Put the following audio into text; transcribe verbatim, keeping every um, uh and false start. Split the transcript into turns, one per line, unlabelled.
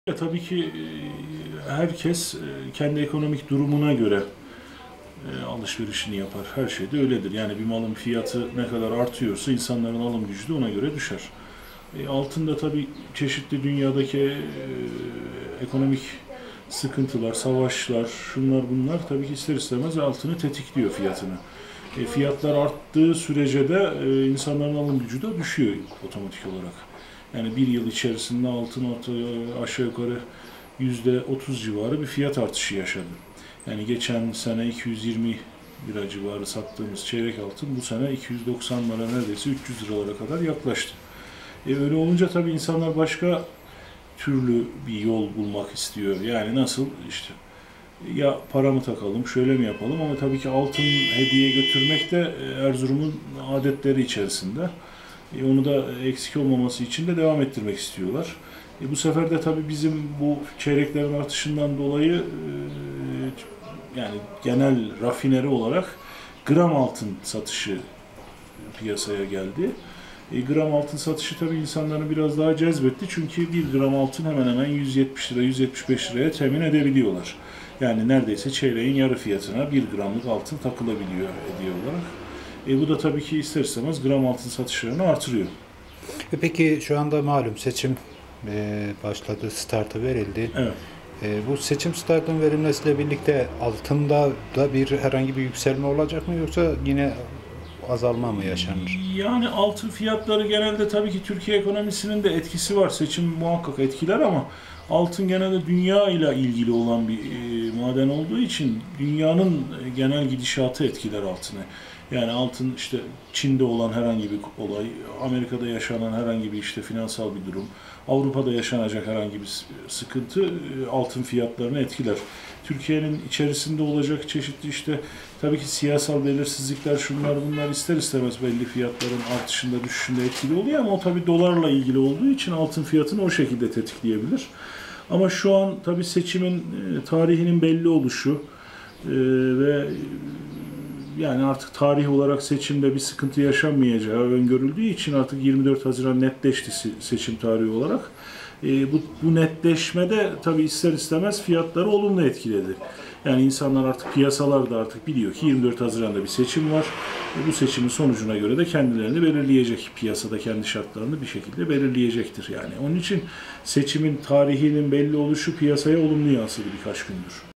Ya, tabii ki herkes kendi ekonomik durumuna göre alışverişini yapar. Her şeyde öyledir. Yani bir malın fiyatı ne kadar artıyorsa insanların alım gücü de ona göre düşer. E, altın da tabii çeşitli dünyadaki e, ekonomik sıkıntılar, savaşlar, şunlar bunlar tabii ki ister istemez altını tetikliyor fiyatını. E, fiyatlar arttığı sürece de e, insanların alım gücü de düşüyor otomatik olarak. Yani bir yıl içerisinde altın ortaya aşağı yukarı yüzde otuz civarı bir fiyat artışı yaşadı. Yani geçen sene iki yüz yirmi lira civarı sattığımız çeyrek altın bu sene iki yüz doksan lira, neredeyse üç yüz liralara kadar yaklaştı. E öyle olunca tabii insanlar başka türlü bir yol bulmak istiyor. Yani nasıl işte ya paramı takalım, şöyle mi yapalım, ama tabii ki altın hediye götürmek de Erzurum'un adetleri içerisinde. E, onu da eksik olmaması için de devam ettirmek istiyorlar. E, bu sefer de tabii bizim bu çeyreklerin artışından dolayı e, yani genel rafineri olarak gram altın satışı piyasaya geldi. E, gram altın satışı tabii insanları biraz daha cezbetti. Çünkü bir gram altın hemen hemen yüz yetmiş lira, yüz yetmiş beş liraya temin edebiliyorlar. Yani neredeyse çeyreğin yarı fiyatına bir gramlık altın takılabiliyor hediye olarak. E, bu da tabii ki ister istemez gram altın satışlarını artırıyor.
E peki şu anda malum seçim e, başladı, startı verildi.
Evet.
E, bu seçim startının verilmesiyle birlikte altında da bir herhangi bir yükselme olacak mı, yoksa yine azalma mı yaşanır?
Yani altın fiyatları genelde tabii ki Türkiye ekonomisinin de etkisi var. Seçim muhakkak etkiler, ama altın genelde dünya ile ilgili olan bir e, maden olduğu için dünyanın genel gidişatı etkiler altını. Yani altın işte Çin'de olan herhangi bir olay, Amerika'da yaşanan herhangi bir işte finansal bir durum, Avrupa'da yaşanacak herhangi bir sıkıntı altın fiyatlarını etkiler. Türkiye'nin içerisinde olacak çeşitli işte tabii ki siyasal belirsizlikler, şunlar bunlar ister istemez belli fiyatların artışında düşüşünde etkili oluyor, ama o tabii dolarla ilgili olduğu için altın fiyatını o şekilde tetikleyebilir. Ama şu an tabii seçimin tarihinin belli oluşu ve yani artık tarih olarak seçimde bir sıkıntı yaşanmayacağı öngörüldüğü için artık yirmi dört Haziran netleşti seçim tarihi olarak. E, bu, bu netleşmede tabii ister istemez fiyatları olumlu etkiledi. Yani insanlar artık, piyasalar da artık biliyor ki yirmi dört Haziran'da bir seçim var. E, bu seçimin sonucuna göre de kendilerini belirleyecek. Piyasada kendi şartlarını bir şekilde belirleyecektir yani. Onun için seçimin tarihinin belli oluşu piyasaya olumlu yansıdı birkaç gündür.